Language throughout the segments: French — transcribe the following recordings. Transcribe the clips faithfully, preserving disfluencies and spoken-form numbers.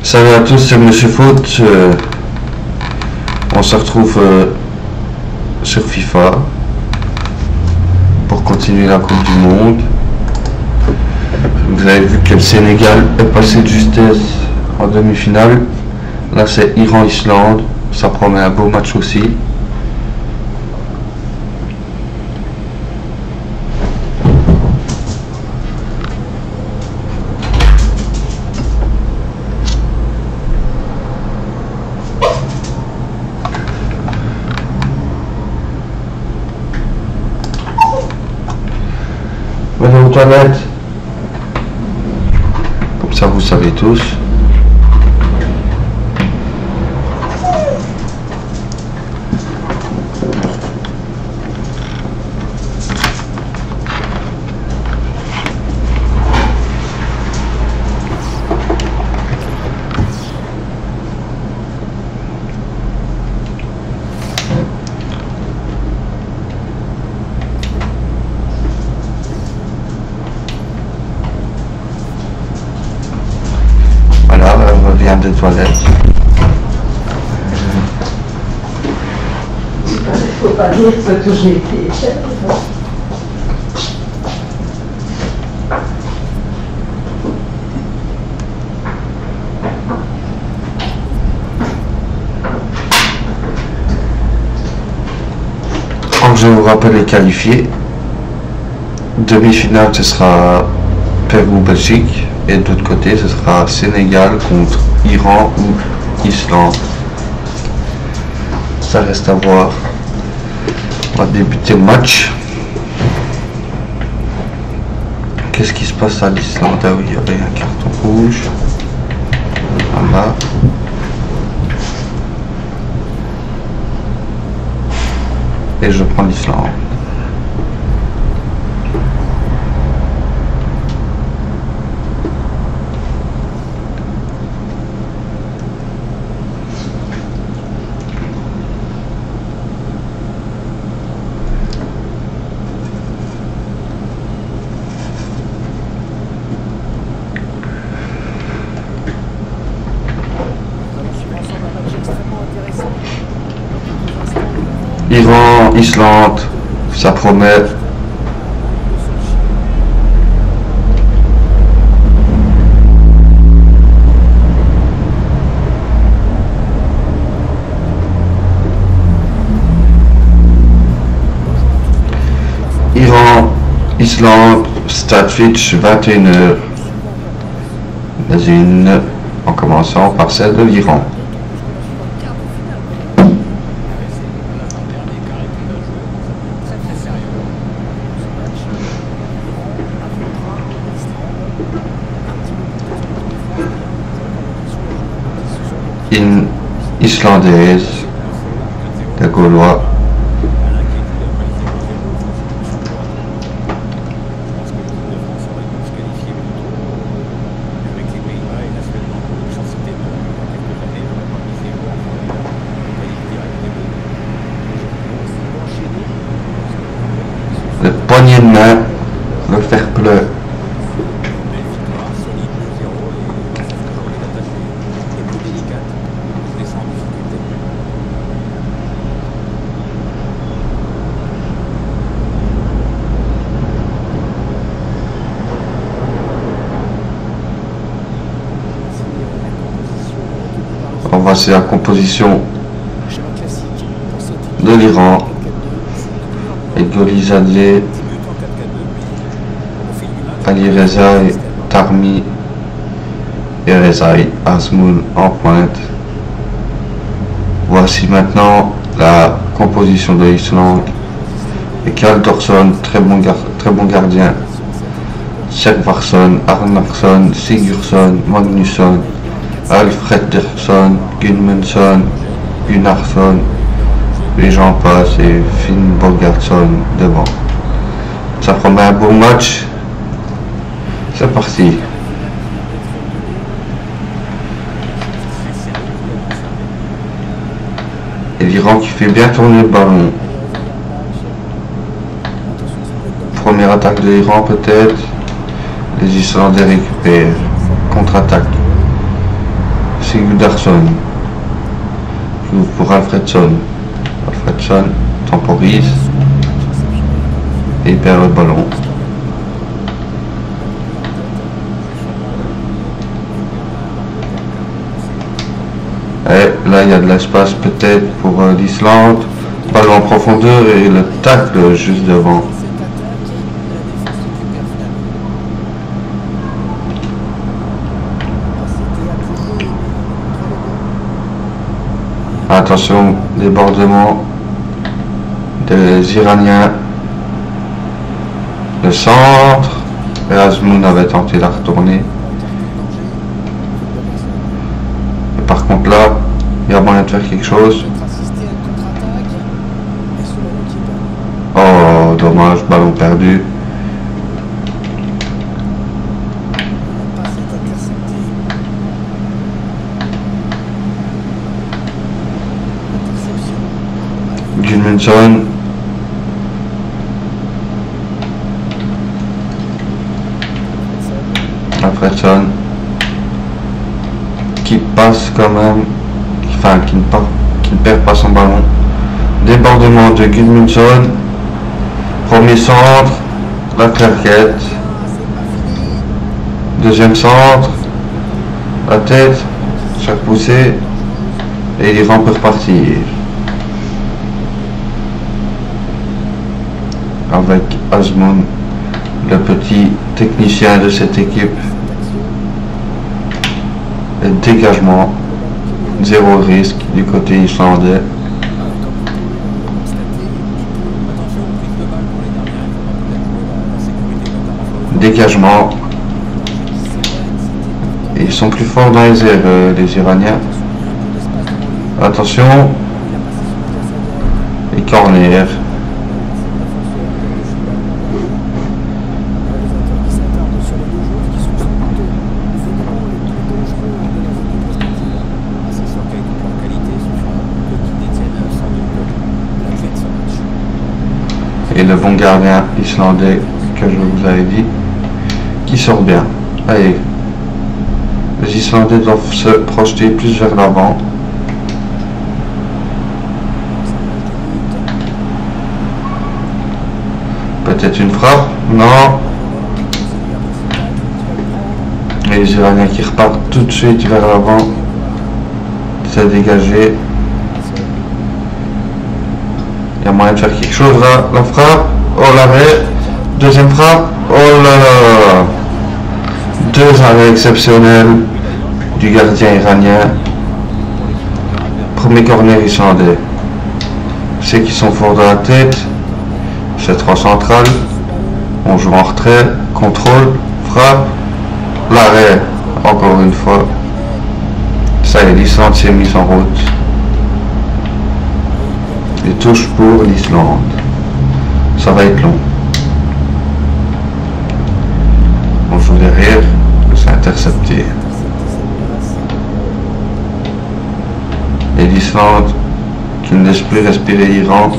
Salut à tous, c'est Monsieur Foot. Euh, on se retrouve euh, sur FIFA pour continuer la Coupe du Monde. Vous avez vu que le Sénégal est passé de justesse en demi-finale. Là, c'est Iran-Islande. Ça promet un beau match aussi. Venez aux toilettes. Comme ça, vous savez tous. Des toilettes. Il faut pas dire ce que j'ai été. Donc je vous rappelle les qualifiés. Demi-finale, ce sera Pérou-Belgique. Et de l'autre côté, ce sera Sénégal contre Iran ou Islande. Ça reste à voir. On va débuter le match. Qu'est-ce qui se passe à l'Islande? Ah oui, il y avait un carton rouge. Voilà. Et je prends l'Islande. Iran, Islande, ça promet. Iran, Islande, Stade Fitch, vingt et une heures. Vas-y, une, en commençant par celle de l'Iran. Une islandaise, des Gaulois. Le poignet de main, le fair play. Voici la composition de l'Iran. Golizadeh, Ali Reza et Tarmi et Rezaï Azmoul en pointe. Voici maintenant la composition de l'Islande. Ekal Dorsson, très bon, gar très bon gardien. Servarsson, Arnarsson, Sigurdsson, Magnusson, Alfredsson, Gudmundsson, Gunnarsson, les gens passent et Finn Bogartsson devant. Ça promet un beau match. C'est parti. Et l'Iran qui fait bien tourner le ballon. Première attaque de l'Iran peut-être. Les Islandais récupèrent. Contre-attaque. Sigurdarsson. Joue pour Alfredson. Alfredson temporise. Et il perd le ballon. Et là, il y a de l'espace peut-être pour euh, l'Islande. Ballon en profondeur et le tacle juste devant. Attention, débordement des Iraniens. Le centre. Et Azmoun avait tenté la retourner. Et par contre là, il y a moyen de faire quelque chose. Oh, dommage, ballon perdu. Gudmundsson. Alfredson. Qui passe quand même. Enfin, qui ne, part, qui ne perd pas son ballon. Débordement de Gudmundsson. Premier centre. La claquette. Deuxième centre. La tête. Chaque poussée. Et l'Iran peut repartir. Avec Azmoun, le petit technicien de cette équipe. Et dégagement, zéro risque du côté islandais. Dégagement. Et ils sont plus forts dans les airs, euh, les Iraniens. Attention. Et corner. Et le bon gardien islandais que je vous avais dit, qui sort bien. Allez, les Islandais doivent se projeter plus vers l'avant. Peut-être une frappe? Non. Et les Iraniens qui repartent tout de suite vers l'avant. C'est dégagé. Il y a moyen de faire quelque chose là. La frappe. Oh l'arrêt. Deuxième frappe. Oh là là. Deux arrêts exceptionnels du gardien iranien. Premier corner islandais. C'est qu'ils sont forts dans la tête. C'est trois centrales. On joue en retrait. Contrôle. Frappe. L'arrêt. Encore une fois. Ça y est, l'Islande s'est mise en route. Et touche pour l'Islande. Ça va être long. On joue derrière. C'est intercepté. Et l'Islande qui ne laisse plus respirer l'Iran.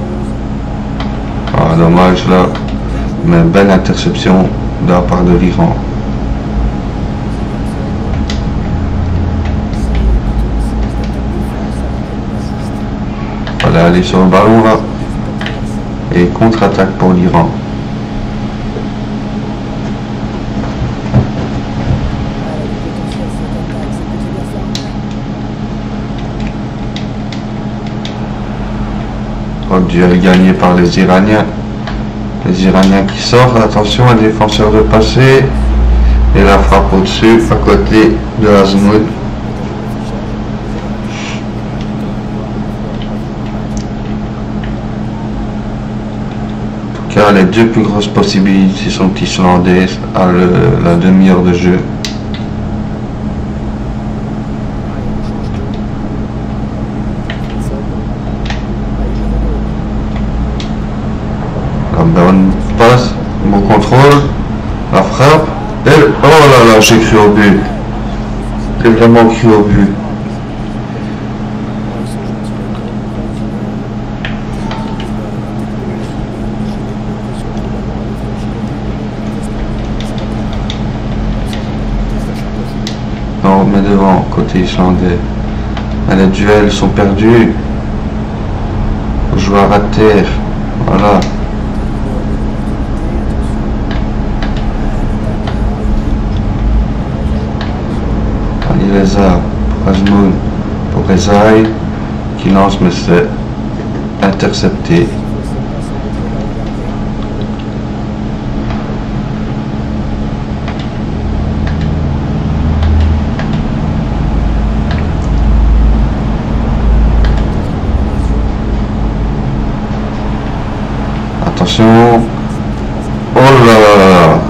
Ah, dommage là. Mais belle interception de la part de l'Iran. Voilà, aller sur le ballon là. Et contre-attaque pour l'Iran. Oh, duel gagné par les Iraniens. Les Iraniens qui sortent. Attention, un défenseur de passer. Et la frappe au-dessus, à côté de Azmoun. Car les deux plus grosses possibilités sont islandaises à le, la demi-heure de jeu. La bonne passe, bon contrôle, la frappe, et oh là là, j'ai cru au but. J'ai vraiment cru au but. devant, côté islandais. Mais les duels sont perdus. Joueur à terre. Voilà. Ali Reza pour Azmoun, pour Rezaï qui lance, mais c'est intercepté. Attention. Oh là là.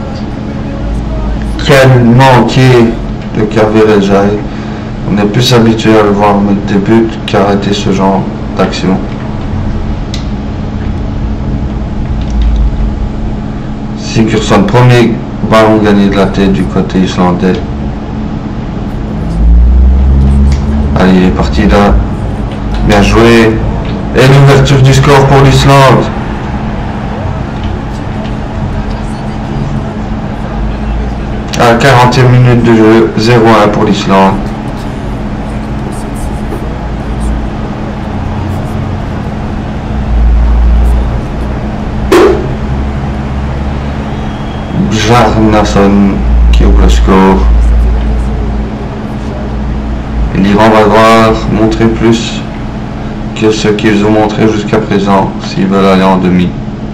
Quel manqué de Kervé Rezaï. On est plus habitué à le voir mettre des buts qu'à arrêter ce genre d'action. Sigurdsson, premier ballon gagné de la tête du côté islandais. Allez, il est parti là. Bien joué. Et l'ouverture du score pour l'Islande. À quarantième minute de jeu, zéro à un pour l'Islande. Jarnason qui ouvre le score. Et l'Iran va devoir montrer plus que ce qu'ils ont montré jusqu'à présent s'ils veulent aller en demi.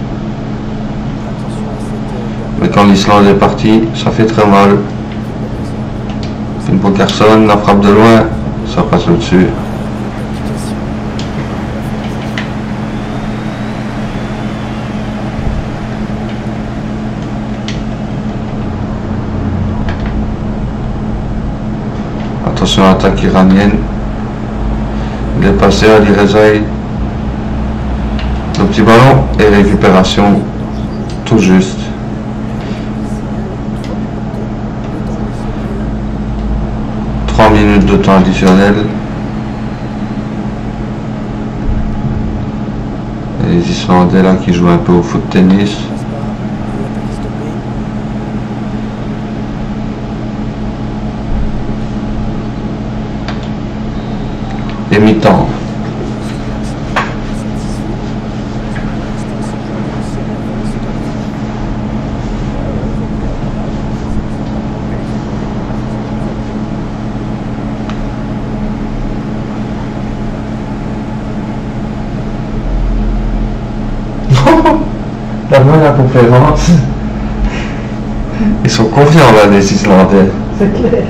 Mais quand l'Islande est partie, ça fait très mal. Finn Bogason, la frappe de loin, ça passe au-dessus. Attention à l'attaque iranienne. Il est passé à Ali Rezaï. Le petit ballon et récupération tout juste. trois minutes de temps additionnel. Et les Islandais là qui jouent un peu au foot tennis. Et mi-temps. La bonne la conférence. Ils sont confiants là, les Islandais. C'est clair.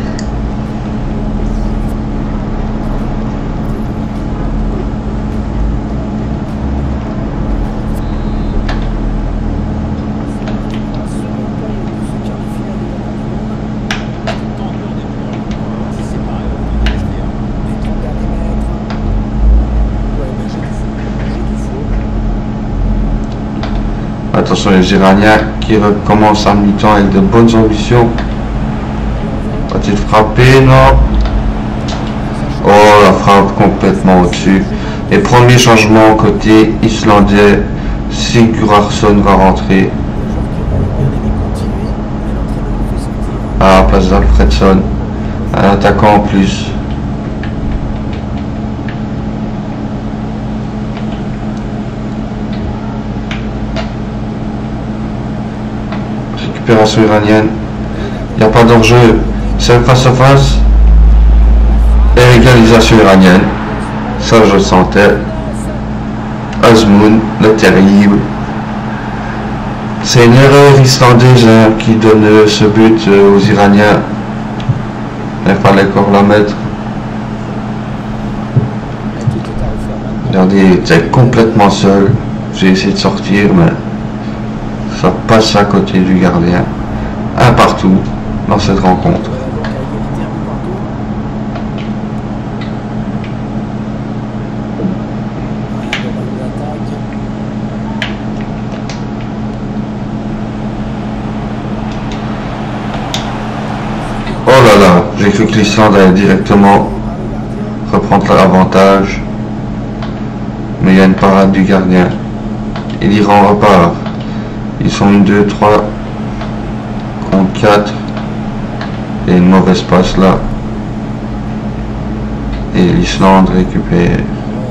Attention les Iraniens qui recommencent en mi-temps avec de bonnes ambitions. Va-t-il frapper? Non. Oh, la frappe complètement au-dessus. Et premier changement côté islandais. Sigurdsson va rentrer à la place d'Alfredsson. Un attaquant en plus. Récupération iranienne. Il n'y a pas d'enjeu. C'est face à face. Et égalisation iranienne. Ça je le sentais. Azmoun, le terrible. C'est une erreur islandaise hein, qui donne euh, ce but euh, aux Iraniens. Il fallait encore la mettre. Regardez, il était complètement seul. J'ai essayé de sortir, mais ça passe à côté du gardien. Un partout dans cette rencontre. Oh là là, j'ai cru que l'Islande allait directement reprendre l'avantage. Mais il y a une parade du gardien. Et l'Iran repart. Ils sont une, deux, trois contre quatre. Et une mauvaise passe là. Et l'Islande récupère.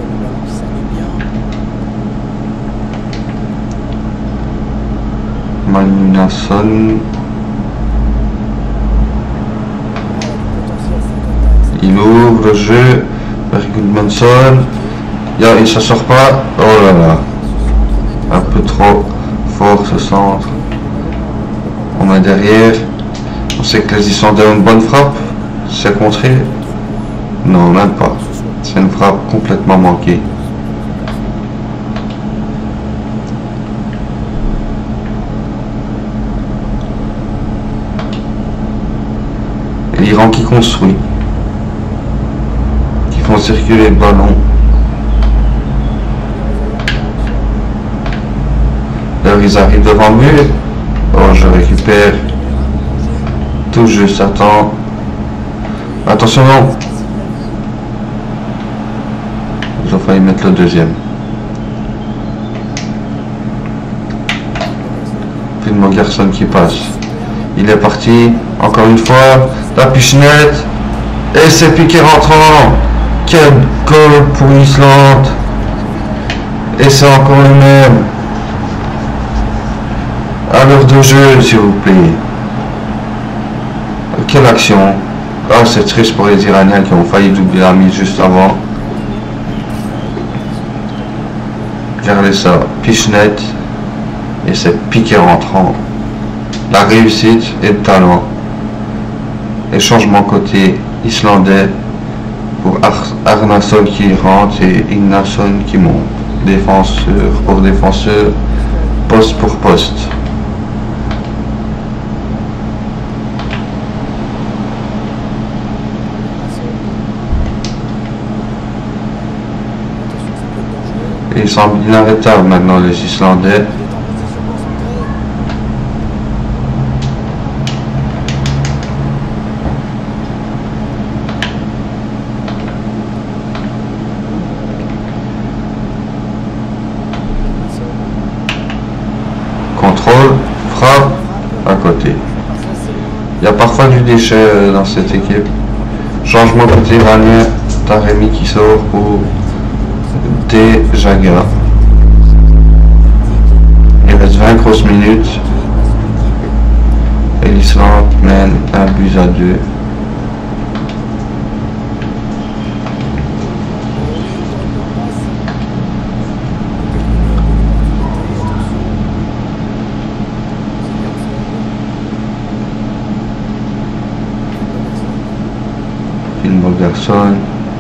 Magnusson. Il ouvre le jeu. Gudmundsson. Il ne s'en sort pas. Oh là là. Un peu trop fort ce centre. On met derrière. On sait que les Islandais ont une bonne frappe. C'est contré. Non, même pas. C'est une frappe complètement manquée. Et l'Iran qui construit. Qui font circuler le ballon. Là, ils arrivent devant le mur. Oh, je récupère. Tout juste, attends. Attention, non. Ils ont failli mettre le deuxième. Film Garçon qui passe. Il est parti. Encore une fois. La pichenette. Et c'est piqué rentrant. Quel goal pour l'Islande. Et c'est encore le même. À l'heure de jeu, s'il vous plaît. Quelle action. Ah, c'est triste pour les Iraniens qui ont failli doubler la mise juste avant. Regardez ça. Pichenette. Et c'est piqué rentrant. La réussite et le talent. Et changement côté islandais pour Ar Arnason qui rentre et Ignason qui monte. Défenseur pour défenseur, poste pour poste. Et ils semblent inarrêtables maintenant les Islandais. Contrôle, frappe, à côté. Il y a parfois du déchet dans cette équipe. Changement côté iranien, Taremi qui sort pour Jaga. Il reste vingt grosses minutes. Et l'Islande mène un but à deux. Garçon.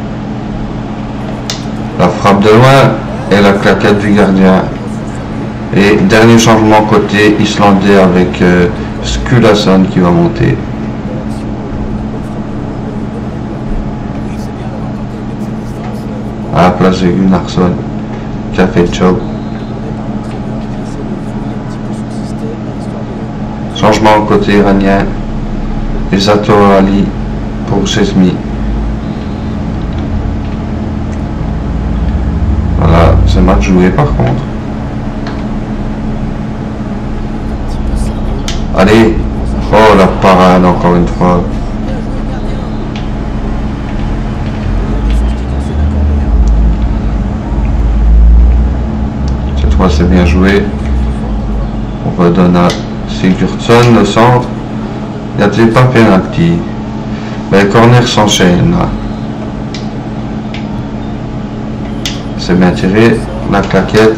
La frappe de loin et la claquette du gardien. Et dernier changement côté islandais avec euh, Skulason qui va monter. À la place de Gunnarsson qui a fait le job. Changement côté iranien. Et Zato Ali pour Chesmi. C'est match joué par contre. Allez. Oh la parade encore une fois. Cette fois c'est bien joué. On redonne à Sigurdsson le centre. Il n'y a-t-il pas penalty? Mais le corner s'enchaîne là. C'est bien tiré, la claquette.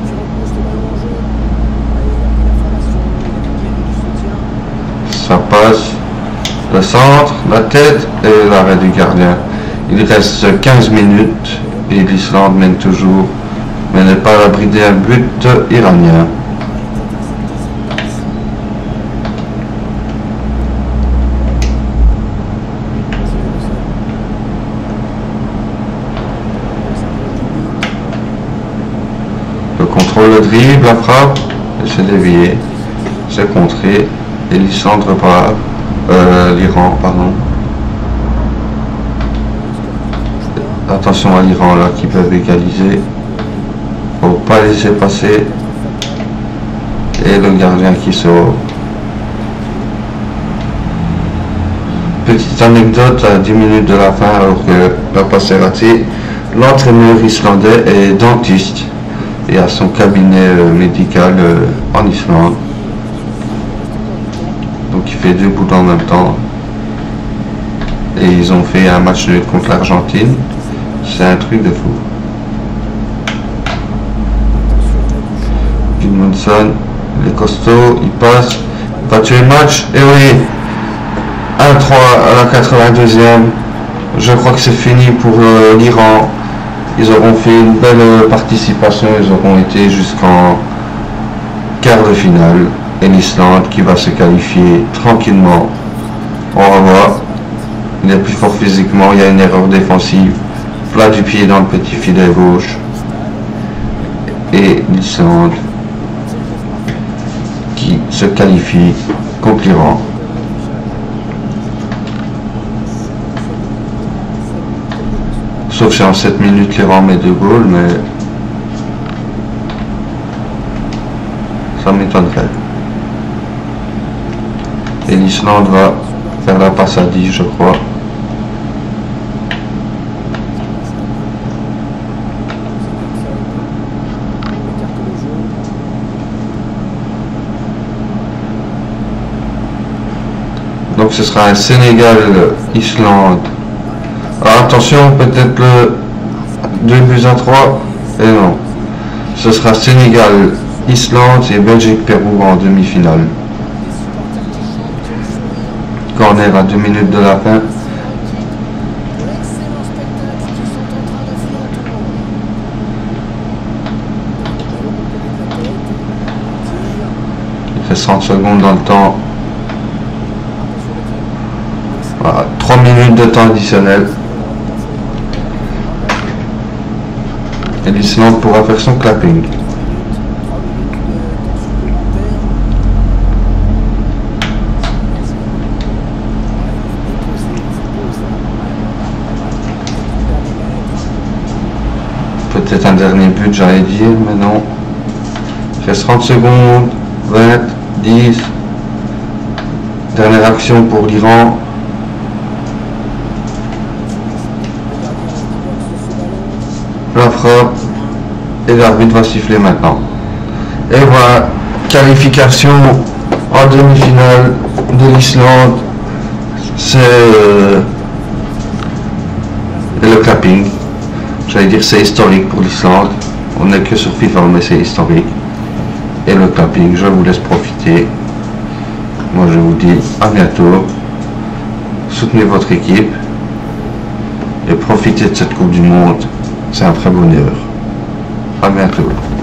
Ça passe. Le centre, la tête et l'arrêt du gardien. Il reste quinze minutes et l'Islande mène toujours, mais n'est pas à l'abri d'un but iranien. Contrôle le dribble, la frappe, et c'est dévié, c'est contré, et l'Islande repart, euh, l'Iran, pardon. Attention à l'Iran là qui peuvent égaliser, faut pas laisser passer, et le gardien qui sort. Petite anecdote, à dix minutes de la fin, alors que la passe est ratée, l'entraîneur islandais est dentiste et a son cabinet euh, médical euh, en Islande. Donc il fait deux bouts en même temps. Et ils ont fait un match nul contre l'Argentine. C'est un truc de fou. Gudmundsson, il est costaud, il passe, il va tuer le match. Et oui, un trois à la quatre-vingt-deuxième. Je crois que c'est fini pour euh, l'Iran. Ils auront fait une belle participation, ils auront été jusqu'en quart de finale. Et l'Islande qui va se qualifier tranquillement. On va voir. Il est plus fort physiquement, il y a une erreur défensive. Plat du pied dans le petit filet gauche. Et l'Islande qui se qualifie contre l'Iran. Sauf si en sept minutes l'Iran met deux goals, mais ça m'étonnerait. Et l'Islande va faire la passe à dix, je crois. Donc ce sera un Sénégal-Islande. Alors attention, peut-être le deux buts à trois. Et non. Ce sera Sénégal-Islande et Belgique-Pérou en demi-finale. Corner à deux minutes de la fin. Il fait trente secondes dans le temps. Voilà, trois minutes de temps additionnel. Et l'Islande pourra faire son clapping. Peut-être un dernier but, j'allais dire, mais non. Il reste trente secondes, vingt, dix. Dernière action pour l'Iran. La frappe. Et l'arbitre va siffler maintenant. Et voilà, qualification en demi-finale de l'Islande. C'est euh, le clapping. J'allais dire c'est historique pour l'Islande. On n'est que sur FIFA, mais c'est historique. Et le clapping, je vous laisse profiter. Moi je vous dis à bientôt. Soutenez votre équipe. Et profitez de cette Coupe du Monde. C'est un très bonheur. À bientôt.